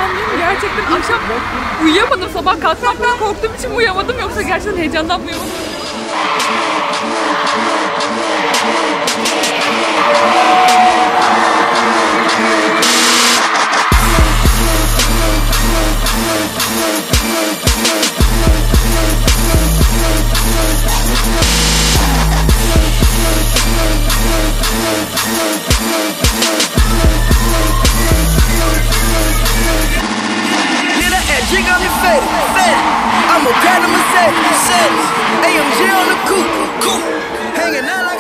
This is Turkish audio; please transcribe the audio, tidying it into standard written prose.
heyecanlıyım. Gerçekten akşam uyuyamadım. Sabah kalkmaktan korktuğum için mi uyuyamadım yoksa gerçekten heyecandan mı uyuyamadım? Drink on your face, I'm a platinum Mercedes, AMG on the coupe, hanging out like